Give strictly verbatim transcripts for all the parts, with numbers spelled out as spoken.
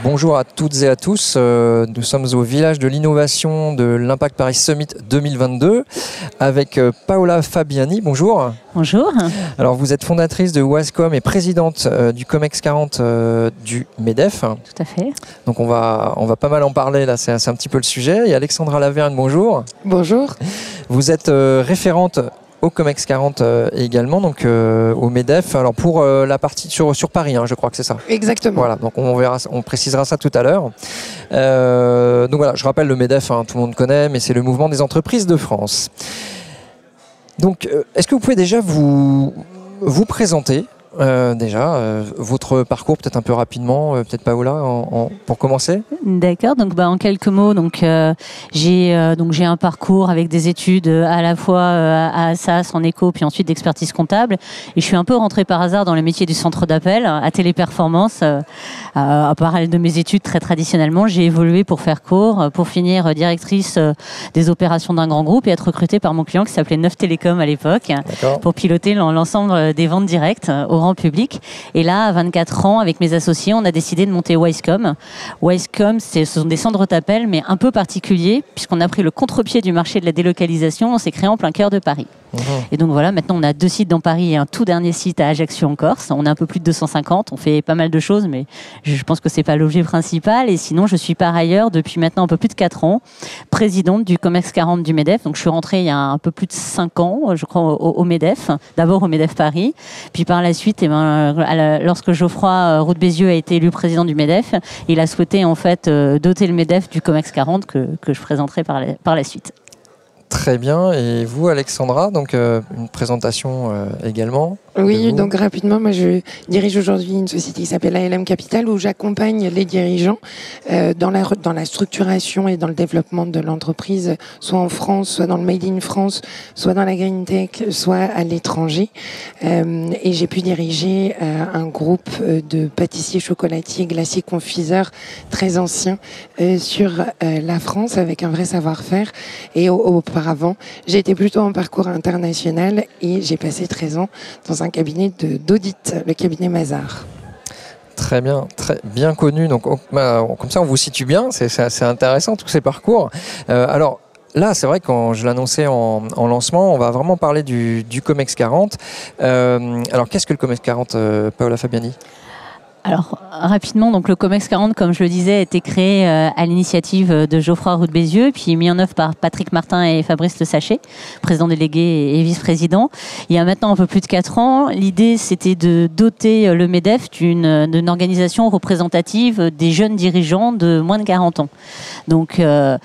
Bonjour à toutes et à tous, euh, nous sommes au village de l'innovation de l'Impact Paris Summit deux mille vingt-deux avec euh, Paola Fabiani. Bonjour. Bonjour. Alors vous êtes fondatrice de Wascom et présidente euh, du Comex quarante euh, du MEDEF. Tout à fait. Donc on va, on va pas mal en parler là, c'est un petit peu le sujet. Et Alexandra Laverne, bonjour. Bonjour. Vous êtes euh, référente au Comex quarante euh, également, donc euh, au MEDEF. Alors pour euh, la partie sur, sur Paris, hein, je crois que c'est ça. Exactement. Voilà, donc on verra, on précisera ça tout à l'heure. Euh, donc voilà, je rappelle le MEDEF, hein, tout le monde connaît, mais c'est le mouvement des entreprises de France. Donc, euh, est-ce que vous pouvez déjà vous, vous présenter euh, déjà euh, votre parcours, peut-être un peu rapidement, euh, peut-être Paola, en, en, pour commencer. D'accord, donc bah, en quelques mots, donc euh, j'ai euh, donc j'ai un parcours avec des études euh, à la fois euh, à Assas en éco, puis ensuite d'expertise comptable, et je suis un peu rentrée par hasard dans le métier du centre d'appel à Téléperformance. Euh, à parallèle de mes études, très traditionnellement, j'ai évolué pour faire court, pour finir directrice euh, des opérations d'un grand groupe et être recrutée par mon client qui s'appelait Neuf Télécom à l'époque, pour piloter l'ensemble des ventes directes au grand public. Et là, à vingt-quatre ans, avec mes associés, on a décidé de monter Wascom. Wascom, ce sont des centres d'appel, mais un peu particuliers, puisqu'on a pris le contre-pied du marché de la délocalisation. On s'est créé en plein cœur de Paris. Mmh. Et donc voilà, maintenant on a deux sites dans Paris et un tout dernier site à Ajaccio en Corse. On a un peu plus de deux cent cinquante, on fait pas mal de choses, mais je pense que c'est pas l'objet principal. Et sinon, je suis par ailleurs, depuis maintenant un peu plus de quatre ans, présidente du Comex quarante du MEDEF. Donc je suis rentrée il y a un peu plus de cinq ans, je crois, au, au MEDEF. D'abord au MEDEF Paris, puis par la suite, eh ben, la, lorsque Geoffroy Roux de Bézieux a été élu président du MEDEF, il a souhaité en fait doter le MEDEF du Comex quarante que, que je présenterai par la, par la suite. Très bien. Et vous, Alexandra, donc euh, une présentation euh, également. Oui, donc rapidement, moi je dirige aujourd'hui une société qui s'appelle A L M Capital où j'accompagne les dirigeants euh, dans la dans la structuration et dans le développement de l'entreprise, soit en France, soit dans le Made in France, soit dans la Green Tech, soit à l'étranger. Euh, et j'ai pu diriger euh, un groupe de pâtissiers, chocolatiers, glaciers, confiseurs très anciens euh, sur euh, la France avec un vrai savoir-faire. Et au, auparavant, j'ai été plutôt en parcours international et j'ai passé treize ans dans un cabinet d'audit, le cabinet Mazars. Très bien, très bien connu. Donc, oh, bah, comme ça, on vous situe bien. C'est assez intéressant, tous ces parcours. Euh, alors, là, c'est vrai que quand je l'annonçais en, en lancement, on va vraiment parler du, du Comex quarante. Euh, alors, qu'est-ce que le Comex quarante, euh, Paola Fabiani ? Alors, rapidement, donc le Comex quarante, comme je le disais, a été créé euh, à l'initiative de Geoffroy Roux de Bézieux, puis mis en œuvre par Patrick Martin et Fabrice Le Sachet, président délégué et vice-président. Il y a maintenant un peu plus de quatre ans, l'idée, c'était de doter le MEDEF d'une organisation représentative des jeunes dirigeants de moins de quarante ans. Donc, euh,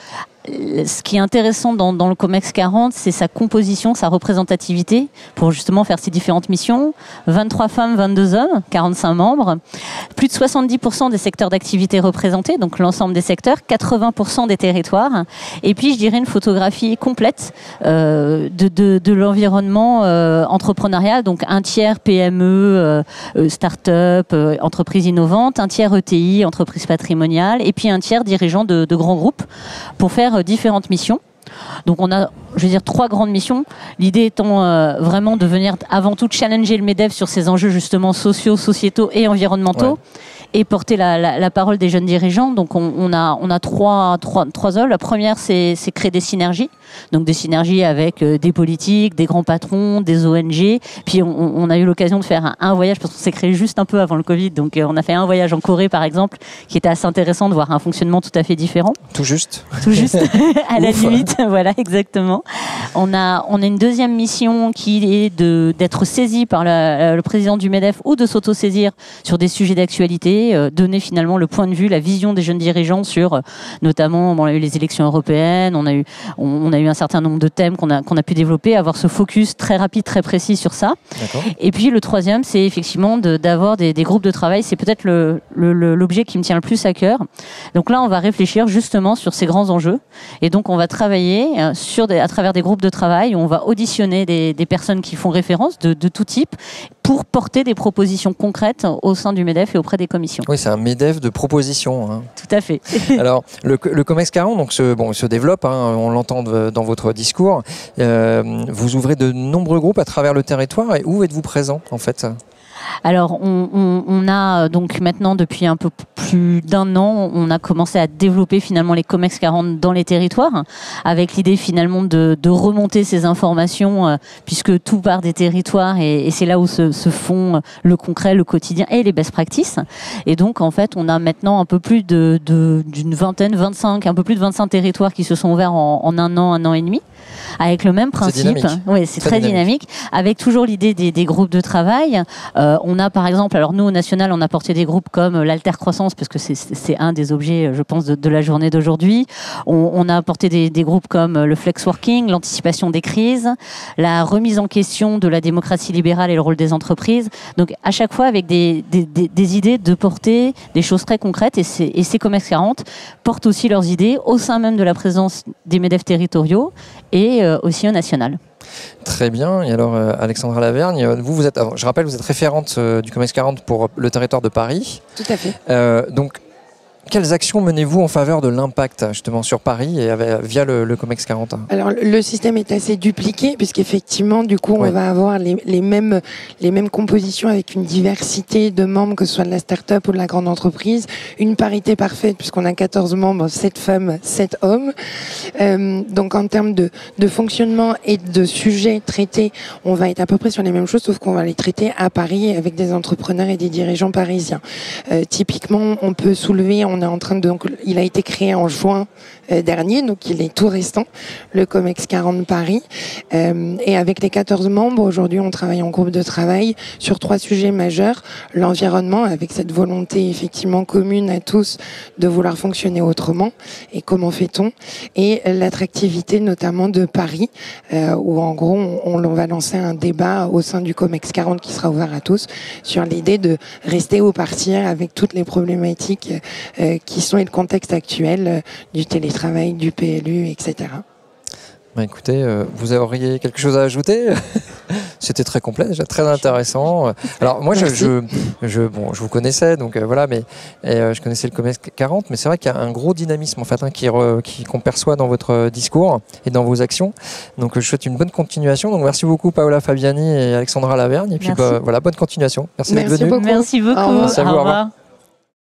ce qui est intéressant dans, dans le Comex quarante, c'est sa composition, sa représentativité pour justement faire ces différentes missions. vingt-trois femmes, vingt-deux hommes, quarante-cinq membres, plus de soixante-dix pour cent des secteurs d'activité représentés, donc l'ensemble des secteurs, quatre-vingts pour cent des territoires. Et puis, je dirais une photographie complète euh, de, de, de l'environnement euh, entrepreneurial, donc un tiers P M E, euh, start-up, euh, entreprise innovante, un tiers E T I, entreprise patrimoniale, et puis un tiers dirigeant de, de grands groupes pour faire différentes missions. Donc on a, je veux dire, trois grandes missions. L'idée étant euh, vraiment de venir avant tout challenger le MEDEF sur ces enjeux justement sociaux, sociétaux et environnementaux. Ouais. Et porter la, la, la parole des jeunes dirigeants. Donc on, on a, on a trois, trois, trois œuvres. La première, c'est créer des synergies. Donc des synergies avec euh, des politiques, des grands patrons, des O N G. Puis on, on a eu l'occasion de faire un, un voyage, parce qu'on s'est créé juste un peu avant le Covid. Donc euh, on a fait un voyage en Corée, par exemple, qui était assez intéressant de voir un fonctionnement tout à fait différent. Tout juste. Tout juste, à la limite. Voilà, exactement. On a, on a une deuxième mission qui est d'être saisi par la, le président du MEDEF ou de s'auto-saisir sur des sujets d'actualité, euh, donner finalement le point de vue, la vision des jeunes dirigeants sur, euh, notamment, bon, on a eu les élections européennes, on a eu, on, on a eu un certain nombre de thèmes qu'on a, qu'on a pu développer, avoir ce focus très rapide, très précis sur ça. Et puis le troisième, c'est effectivement d'avoir de, des, des groupes de travail. C'est peut-être le, le, l'objet qui me tient le plus à cœur. Donc là, on va réfléchir justement sur ces grands enjeux. Et donc, on va travailler sur des, à travers des groupes de travail où on va auditionner des, des personnes qui font référence de, de tout type pour porter des propositions concrètes au sein du MEDEF et auprès des commissions. Oui, c'est un MEDEF de propositions. Hein. Tout à fait. Alors, le, le Comex quarante donc, se, bon, se développe, hein, on l'entend dans votre discours. Euh, vous ouvrez de nombreux groupes à travers le territoire. Et où êtes-vous présent, en fait ? Alors, on, on, on a donc maintenant, depuis un peu plus d'un an, on a commencé à développer finalement les COMEX quarante dans les territoires, avec l'idée finalement de, de remonter ces informations, euh, puisque tout part des territoires et, et c'est là où se, se font le concret, le quotidien et les best practices. Et donc, en fait, on a maintenant un peu plus de, de, d'une vingtaine, vingt-cinq, un peu plus de vingt-cinq territoires qui se sont ouverts en, en un an, un an et demi, avec le même principe. C'est dynamique. Oui, c'est très, très dynamique. dynamique, avec toujours l'idée des, des groupes de travail. Euh, on a par exemple, alors nous au national, on a porté des groupes comme l'altercroissance, parce que c'est, c'est un des objets, je pense, de, de la journée d'aujourd'hui. On, on a porté des, des groupes comme le flex working, l'anticipation des crises, la remise en question de la démocratie libérale et le rôle des entreprises. Donc à chaque fois avec des, des, des, des idées de porter des choses très concrètes, et, ces, et ces COMEX quarante portent aussi leurs idées au sein même de la présence des MEDEF territoriaux et euh, aussi au national. Très bien. Et alors, euh, Alexandra Lavergne, vous, vous êtes, je rappelle, vous êtes référente euh, du COMEX quarante pour le territoire de Paris. Tout à fait. Euh, donc, quelles actions menez-vous en faveur de l'impact justement sur Paris et avec, via le, le COMEX quarante? Alors le système est assez dupliqué puisqu'effectivement du coup ouais. on va avoir les, les mêmes les mêmes compositions avec une diversité de membres, que ce soit de la start-up ou de la grande entreprise, une parité parfaite puisqu'on a quatorze membres, sept femmes, sept hommes. Euh, donc en termes de, de fonctionnement et de sujets traités, on va être à peu près sur les mêmes choses, sauf qu'on va les traiter à Paris avec des entrepreneurs et des dirigeants parisiens. Euh, typiquement, on peut soulever, on est en train de, donc, il a été créé en juin euh, dernier, donc il est tout récent, le COMEX quarante Paris. Euh, et avec les quatorze membres, aujourd'hui, on travaille en groupe de travail sur trois sujets majeurs. L'environnement, avec cette volonté effectivement commune à tous de vouloir fonctionner autrement. Et comment fait-on? Et l'attractivité, notamment de Paris, euh, où en gros, on, on va lancer un débat au sein du COMEX quarante qui sera ouvert à tous sur l'idée de rester ou partir avec toutes les problématiques euh, qui sont et le contexte actuel euh, du télétravail, du P L U, et cetera. Bah écoutez, euh, vous auriez quelque chose à ajouter? C'était très complet, déjà très intéressant. Alors moi, je, je, je, bon, je vous connaissais, donc euh, voilà, mais et, euh, je connaissais le COMEX quarante, mais c'est vrai qu'il y a un gros dynamisme en fait hein, qui, re, qui qu'on perçoit dans votre discours et dans vos actions. Donc je souhaite une bonne continuation. Donc merci beaucoup Paola Fabiani et Alexandra Lavergne. Et puis bah, voilà, bonne continuation. Merci, merci d'être venue. Beaucoup. Merci beaucoup. Merci à vous. Au revoir.